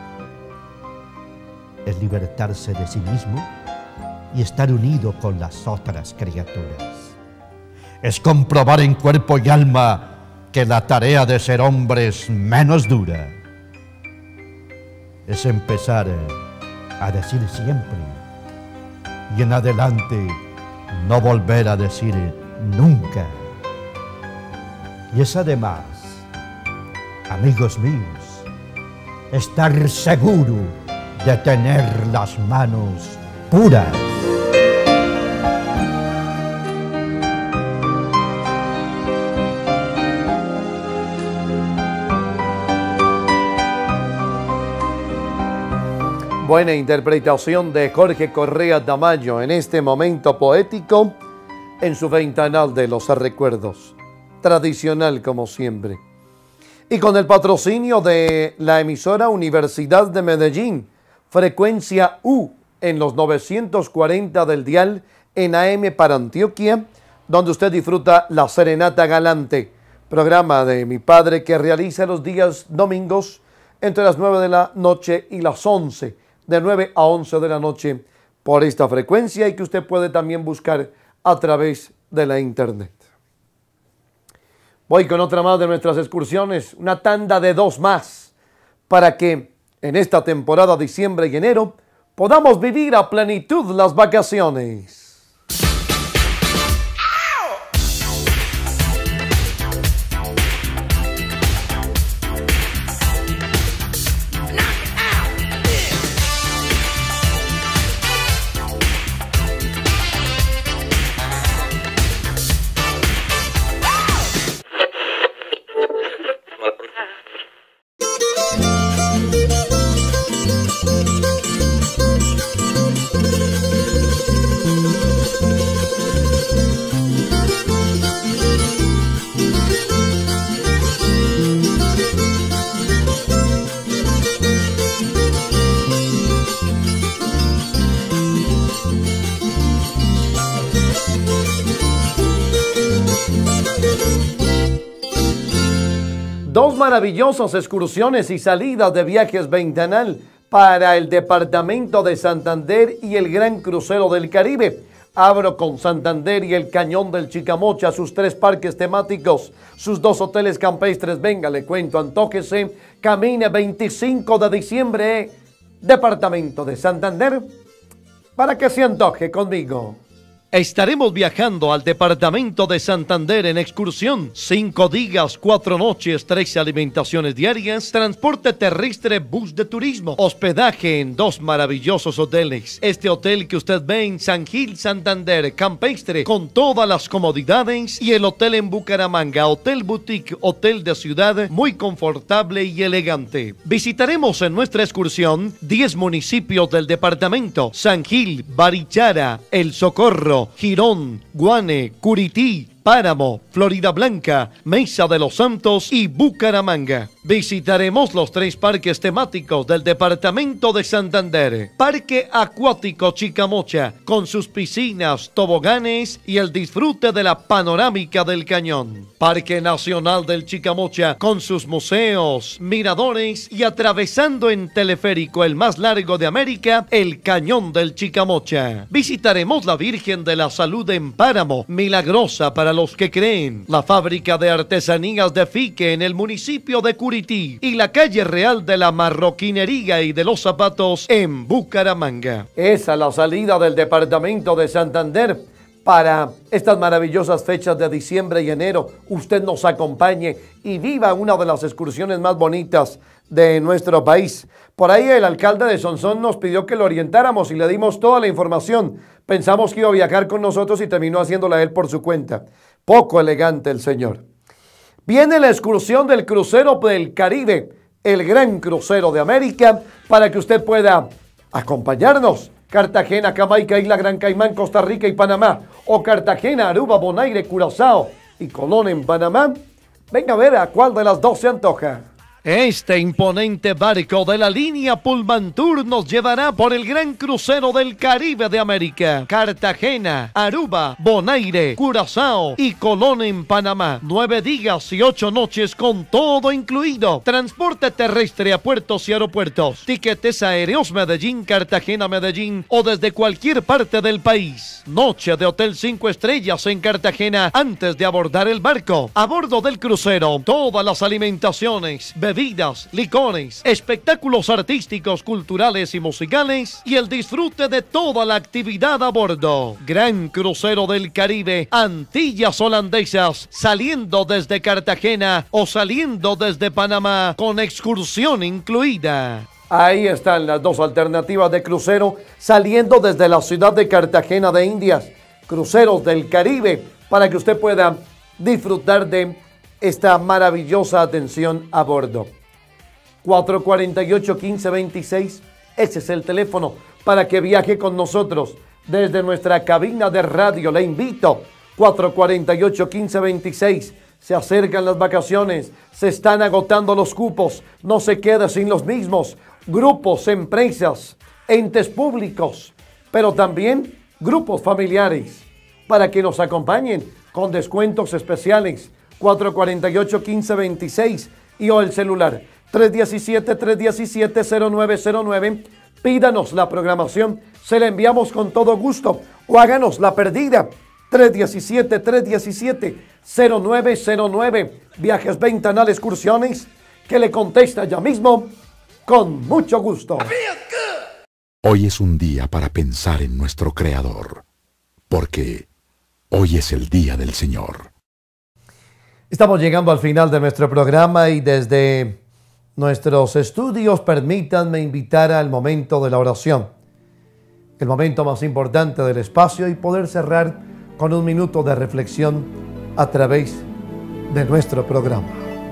Es libertarse de sí mismo y estar unido con las otras criaturas. Es comprobar en cuerpo y alma que la tarea de ser hombre es menos dura. Es empezar a decir siempre y en adelante no volver a decir nunca. Y es además, amigos míos, estar seguro de tener las manos puras. Buena interpretación de Jorge Correa Tamayo en este momento poético en su ventanal de los recuerdos. Tradicional como siempre. Y con el patrocinio de la emisora Universidad de Medellín, frecuencia U en los novecientos cuarenta del dial en A M para Antioquia, donde usted disfruta la Serenata Galante, programa de mi padre que realiza los días domingos entre las nueve de la noche y las once, de nueve a once de la noche por esta frecuencia y que usted puede también buscar a través de la internet. Voy con otra más de nuestras excursiones, una tanda de dos más, para que en esta temporada diciembre y enero podamos vivir a plenitud las vacaciones. Dos maravillosas excursiones y salidas de viajes ventanal para el departamento de Santander y el Gran Crucero del Caribe. Abro con Santander y el Cañón del Chicamocha, sus tres parques temáticos, sus dos hoteles campestres. Venga, le cuento, antójese, camine veinticinco de diciembre, departamento de Santander, para que se antoje conmigo. Estaremos viajando al departamento de Santander en excursión. Cinco días, cuatro noches, tres alimentaciones diarias, transporte terrestre, bus de turismo, hospedaje en dos maravillosos hoteles. Este hotel que usted ve en San Gil, Santander, campestre, con todas las comodidades, y el hotel en Bucaramanga, hotel boutique, hotel de ciudad, muy confortable y elegante. Visitaremos en nuestra excursión diez municipios del departamento: San Gil, Barichara, El Socorro, Girón, Guane, Curití, Páramo, Florida Blanca, Mesa de los Santos y Bucaramanga. Visitaremos los tres parques temáticos del departamento de Santander. Parque Acuático Chicamocha, con sus piscinas, toboganes y el disfrute de la panorámica del cañón. Parque Nacional del Chicamocha, con sus museos, miradores y atravesando en teleférico el más largo de América, el Cañón del Chicamocha. Visitaremos la Virgen de la Salud en Páramo, milagrosa para los que creen. La fábrica de artesanías de Fique en el municipio de Curití y la calle real de la marroquinería y de los zapatos en Bucaramanga. Esa es la salida del departamento de Santander para estas maravillosas fechas de diciembre y enero. Usted nos acompañe y viva una de las excursiones más bonitas de nuestro país. Por ahí el alcalde de Sonsón nos pidió que lo orientáramos y le dimos toda la información. Pensamos que iba a viajar con nosotros y terminó haciéndola él por su cuenta. Poco elegante el señor. Viene la excursión del crucero del Caribe, el gran crucero de América, para que usted pueda acompañarnos. Cartagena, Jamaica, Isla Gran Caimán, Costa Rica y Panamá. O Cartagena, Aruba, Bonaire, Curazao y Colón en Panamá. Venga a ver a cuál de las dos se antoja. Este imponente barco de la línea Pullman Tour nos llevará por el gran crucero del Caribe de América. Cartagena, Aruba, Bonaire, Curazao y Colón en Panamá. Nueve días y ocho noches con todo incluido. Transporte terrestre a puertos y aeropuertos. Tiquetes aéreos Medellín, Cartagena, Medellín o desde cualquier parte del país. Noche de hotel cinco estrellas en Cartagena antes de abordar el barco. A bordo del crucero, todas las alimentaciones, bebidas, bebidas, licores, espectáculos artísticos, culturales y musicales y el disfrute de toda la actividad a bordo. Gran crucero del Caribe, Antillas Holandesas, saliendo desde Cartagena o saliendo desde Panamá con excursión incluida. Ahí están las dos alternativas de crucero saliendo desde la ciudad de Cartagena de Indias. Cruceros del Caribe para que usted pueda disfrutar de esta maravillosa atención a bordo. cuatro cuatro ocho, uno cinco dos seis, ese es el teléfono para que viaje con nosotros desde nuestra cabina de radio. Le invito, cuatro cuatro ocho, uno cinco dos seis. Se acercan las vacaciones, se están agotando los cupos, no se quede sin los mismos. Grupos, empresas, entes públicos, pero también grupos familiares, para que nos acompañen con descuentos especiales. cuatro cuatro ocho, uno cinco dos seis y o el celular tres uno siete, tres uno siete, cero nueve cero nueve. Pídanos la programación, se la enviamos con todo gusto o háganos la perdida. tres uno siete, tres uno siete, cero nueve cero nueve. Viajes Ventanal Excursiones, que le contesta ya mismo con mucho gusto. Hoy es un día para pensar en nuestro Creador, porque hoy es el día del Señor. Estamos llegando al final de nuestro programa y desde nuestros estudios permítanme invitar al momento de la oración, el momento más importante del espacio, y poder cerrar con un minuto de reflexión a través de nuestro programa.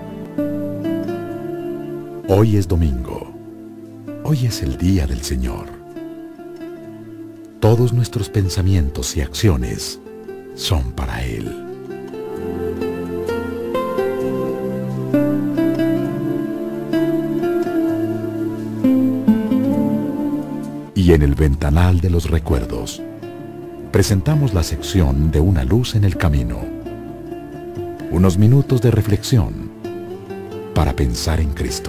Hoy es domingo, hoy es el día del Señor. Todos nuestros pensamientos y acciones son para Él. Y en el ventanal de los recuerdos, presentamos la sección de Una luz en el camino. Unos minutos de reflexión para pensar en Cristo.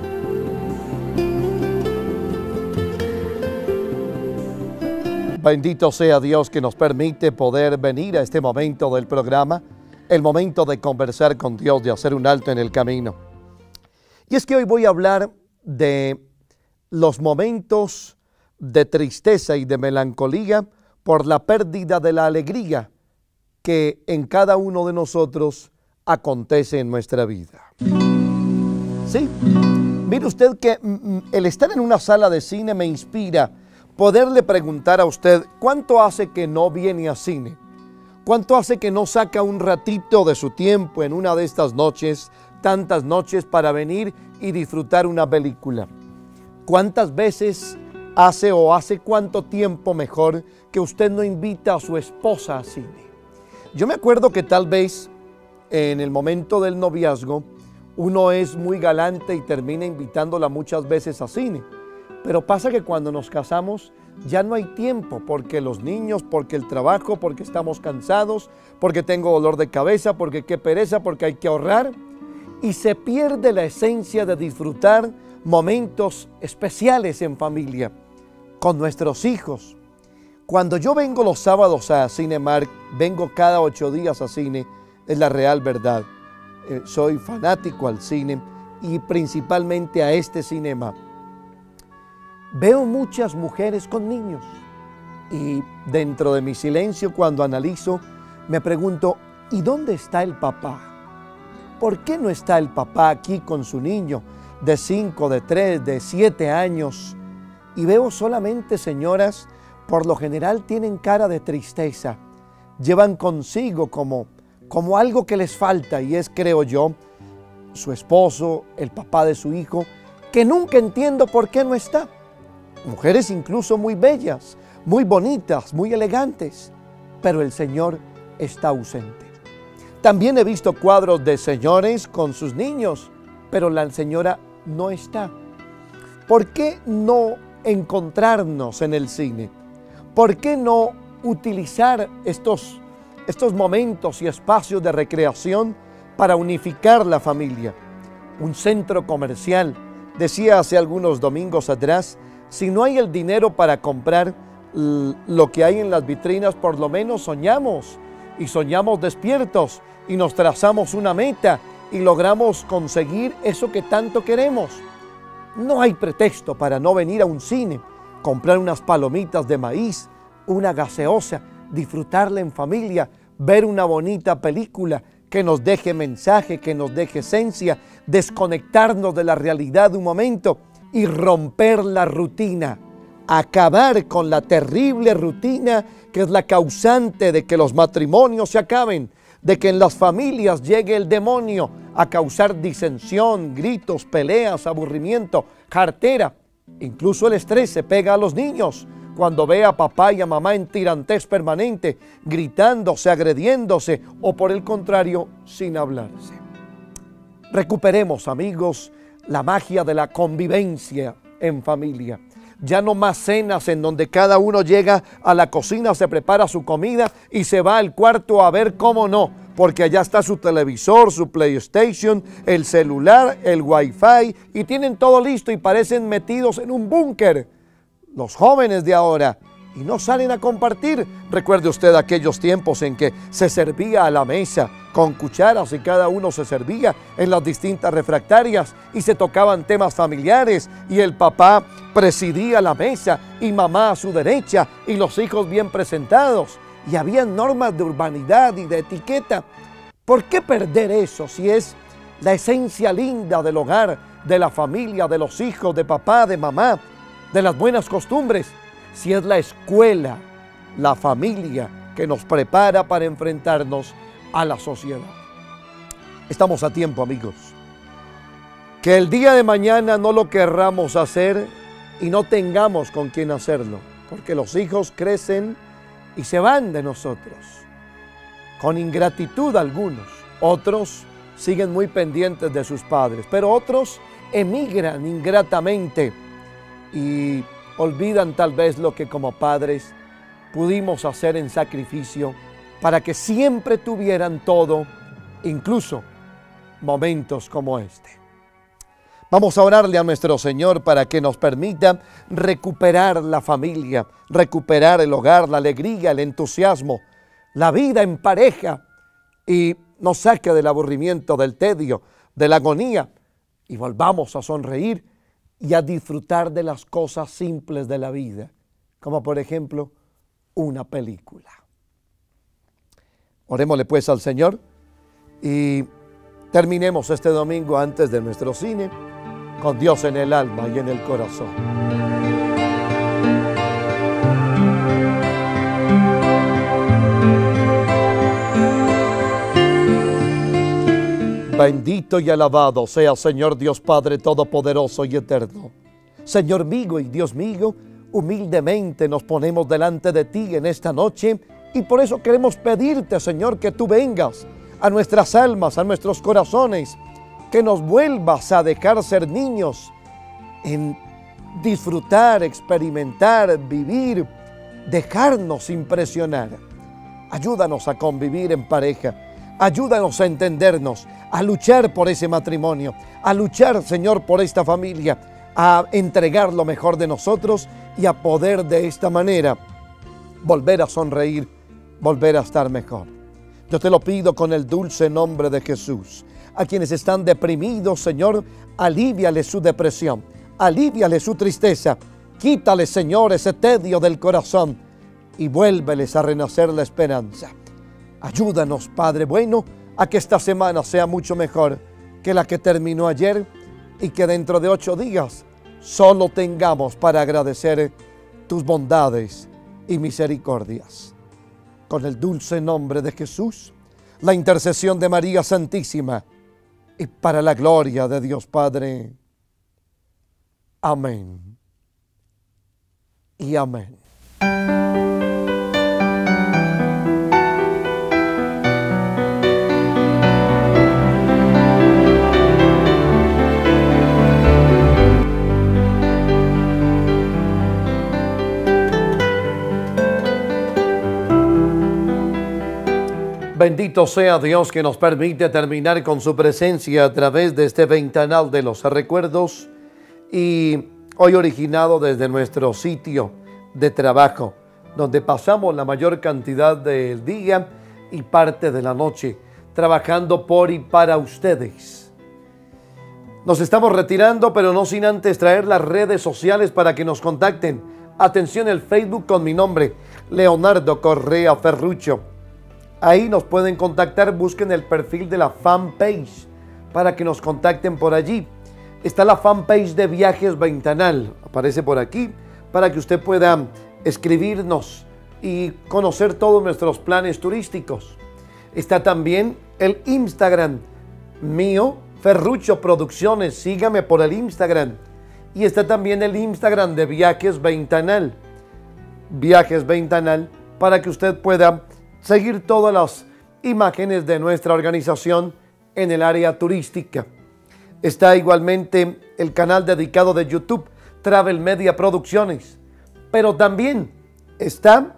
Bendito sea Dios que nos permite poder venir a este momento del programa, el momento de conversar con Dios, de hacer un alto en el camino. Y es que hoy voy a hablar de los momentos de tristeza y de melancolía por la pérdida de la alegría que en cada uno de nosotros acontece en nuestra vida. Sí, mire usted que mm, el estar en una sala de cine me inspira poderle preguntar a usted cuánto hace que no viene a cine, cuánto hace que no saca un ratito de su tiempo en una de estas noches, tantas noches para venir y disfrutar una película. ¿Cuántas veces hace o hace cuánto tiempo mejor que usted no invita a su esposa a cine? Yo me acuerdo que tal vez en el momento del noviazgo uno es muy galante y termina invitándola muchas veces a cine. Pero pasa que cuando nos casamos ya no hay tiempo, porque los niños, porque el trabajo, porque estamos cansados, porque tengo dolor de cabeza, porque qué pereza, porque hay que ahorrar. Y se pierde la esencia de disfrutar momentos especiales en familia, con nuestros hijos. Cuando yo vengo los sábados a Cinemark, vengo cada ocho días a cine, es la real verdad. Eh, soy fanático al cine y principalmente a este cinema. Veo muchas mujeres con niños y dentro de mi silencio, cuando analizo, me pregunto, ¿y dónde está el papá? ¿Por qué no está el papá aquí con su niño de cinco, de tres, de siete años? Y veo solamente señoras, por lo general tienen cara de tristeza, llevan consigo como, como algo que les falta, y es, creo yo, su esposo, el papá de su hijo, que nunca entiendo por qué no está. Mujeres incluso muy bellas, muy bonitas, muy elegantes, pero el Señor está ausente. También he visto cuadros de señores con sus niños, pero la señora no está. ¿Por qué no encontrarnos en el cine? ¿Por qué no utilizar estos, estos momentos y espacios de recreación para unificar la familia? Un centro comercial, decía hace algunos domingos atrás, si no hay el dinero para comprar lo que hay en las vitrinas, por lo menos soñamos, y soñamos despiertos, y nos trazamos una meta, y logramos conseguir eso que tanto queremos. No hay pretexto para no venir a un cine, comprar unas palomitas de maíz, una gaseosa, disfrutarla en familia, ver una bonita película que nos deje mensaje, que nos deje esencia, desconectarnos de la realidad de un momento y romper la rutina, acabar con la terrible rutina que es la causante de que los matrimonios se acaben, de que en las familias llegue el demonio a causar disensión, gritos, peleas, aburrimiento, jartera. Incluso el estrés se pega a los niños cuando ve a papá y a mamá en tirantez permanente, gritándose, agrediéndose o por el contrario, sin hablarse. Recuperemos, amigos, la magia de la convivencia en familia. Ya no más cenas en donde cada uno llega a la cocina, se prepara su comida y se va al cuarto a ver cómo no, porque allá está su televisor, su PlayStation, el celular, el Wi-Fi y tienen todo listo y parecen metidos en un búnker. Los jóvenes de ahora y no salen a compartir. Recuerde usted aquellos tiempos en que se servía a la mesa con cucharas y cada uno se servía en las distintas refractarias y se tocaban temas familiares y el papá presidía la mesa y mamá a su derecha y los hijos bien presentados y había normas de urbanidad y de etiqueta. ¿Por qué perder eso si es la esencia linda del hogar, de la familia, de los hijos, de papá, de mamá, de las buenas costumbres? Si es la escuela, la familia que nos prepara para enfrentarnos a la sociedad. Estamos a tiempo, amigos. Que el día de mañana no lo querramos hacer y no tengamos con quién hacerlo, porque los hijos crecen y se van de nosotros, con ingratitud algunos. Otros siguen muy pendientes de sus padres, pero otros emigran ingratamente y olvidan tal vez lo que como padres pudimos hacer en sacrificio para que siempre tuvieran todo, incluso momentos como este. Vamos a orarle a nuestro Señor para que nos permita recuperar la familia, recuperar el hogar, la alegría, el entusiasmo, la vida en pareja y nos saque del aburrimiento, del tedio, de la agonía y volvamos a sonreír y a disfrutar de las cosas simples de la vida, como por ejemplo una película. Orémosle pues al Señor y terminemos este domingo antes de nuestro cine con Dios en el alma y en el corazón. Bendito y alabado sea Señor Dios Padre Todopoderoso y Eterno. Señor mío y Dios mío, humildemente nos ponemos delante de ti en esta noche Y por eso queremos pedirte, Señor, que tú vengas a nuestras almas, a nuestros corazones, que nos vuelvas a dejar ser niños en disfrutar, experimentar, vivir, dejarnos impresionar. Ayúdanos a convivir en pareja, ayúdanos a entendernos, a luchar por ese matrimonio, a luchar, Señor, por esta familia, a entregar lo mejor de nosotros y a poder de esta manera volver a sonreír, volver a estar mejor. Yo te lo pido con el dulce nombre de Jesús. A quienes están deprimidos, Señor, alivíale su depresión, alivíale su tristeza, quítale, Señor, ese tedio del corazón y vuélveles a renacer la esperanza. Ayúdanos, Padre bueno, a que esta semana sea mucho mejor que la que terminó ayer y que dentro de ocho días solo tengamos para agradecer tus bondades y misericordias. Con el dulce nombre de Jesús, la intercesión de María Santísima y para la gloria de Dios Padre. Amén y amén. Bendito sea Dios que nos permite terminar con su presencia a través de este ventanal de los recuerdos y hoy originado desde nuestro sitio de trabajo, donde pasamos la mayor cantidad del día y parte de la noche trabajando por y para ustedes. Nos estamos retirando, pero no sin antes traer las redes sociales para que nos contacten. Atención, el Facebook con mi nombre, Leonardo Correa Ferrucho. Ahí nos pueden contactar, busquen el perfil de la fanpage para que nos contacten por allí. Está la fanpage de Viajes Ventanal, aparece por aquí, para que usted pueda escribirnos y conocer todos nuestros planes turísticos. Está también el Instagram mío, Ferrucho Producciones, sígame por el Instagram. Y está también el Instagram de Viajes Ventanal, Viajes Ventanal, para que usted pueda seguir todas las imágenes de nuestra organización en el área turística. Está igualmente el canal dedicado de YouTube, Travel Media Producciones, pero también está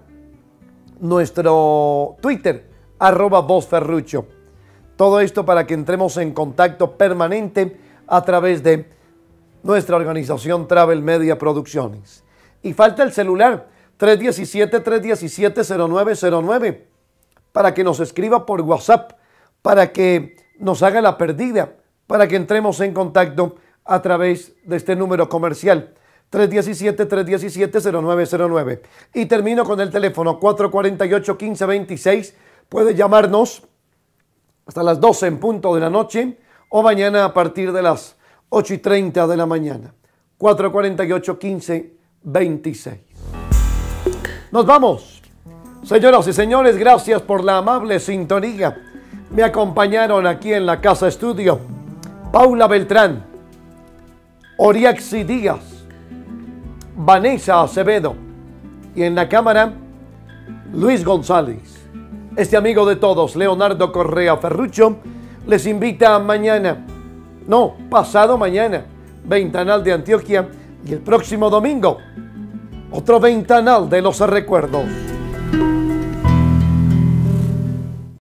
nuestro Twitter, arroba vozferrucho. Todo esto para que entremos en contacto permanente a través de nuestra organización Travel Media Producciones. Y falta el celular, tres uno siete, tres uno siete, cero nueve cero nueve, para que nos escriba por WhatsApp, para que nos haga la perdida, para que entremos en contacto a través de este número comercial, tres uno siete, tres uno siete, cero nueve cero nueve. Y termino con el teléfono cuatro cuatro ocho, uno cinco dos seis. Puede llamarnos hasta las doce en punto de la noche o mañana a partir de las ocho y treinta de la mañana. cuatro cuatro ocho, uno cinco dos seis. Nos vamos. Señoras y señores, gracias por la amable sintonía. Me acompañaron aquí en la Casa Estudio Paula Beltrán, Oriaxi Díaz, Vanessa Acevedo y en la cámara Luis González. Este amigo de todos, Leonardo Correa Ferrucho, les invita mañana, no, pasado mañana, Ventanal de Antioquia, y el próximo domingo, otro Ventanal de los Recuerdos.